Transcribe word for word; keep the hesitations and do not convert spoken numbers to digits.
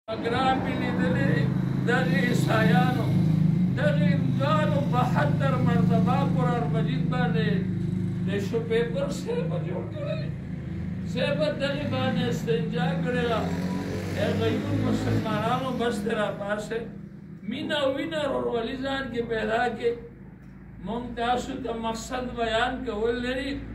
اگرام می لیدلی دغه عیسایانو دغه امدانو بهتر مرتبه قرآن مجید باندې ټیشو پیپر صاحب جوړ کړی صاحب دغه باندې استنجا کړی هغه یو مسلمانانو بس تیرا پاسه مینا وینا ورولې ځان کې پیدا کې مونږ تاسو ته مقصد بیان کول لري